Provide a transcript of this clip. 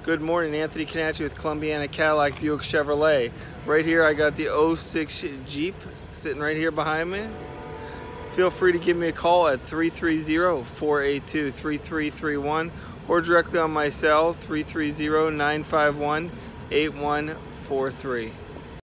Good morning, Anthony Canacci with Columbiana Cadillac Buick Chevrolet. Right here I got the 06 Jeep sitting right here behind me. Feel free to give me a call at 330-482-3331 or directly on my cell 330-951-8143.